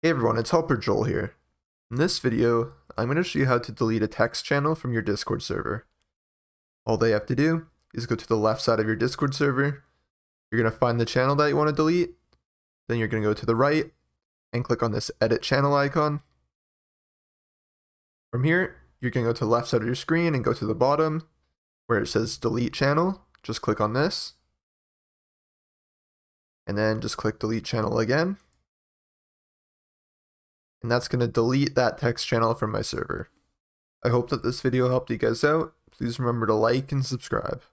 Hey everyone, it's Helper Joel here. In this video, I'm going to show you how to delete a text channel from your Discord server. All they have to do is go to the left side of your Discord server. You're going to find the channel that you want to delete. Then you're going to go to the right and click on this edit channel icon. From here, you're going to go to the left side of your screen and go to the bottom where it says delete channel. Just click on this. And then just click delete channel again. And that's going to delete that text channel from my server. I hope that this video helped you guys out. Please remember to like and subscribe.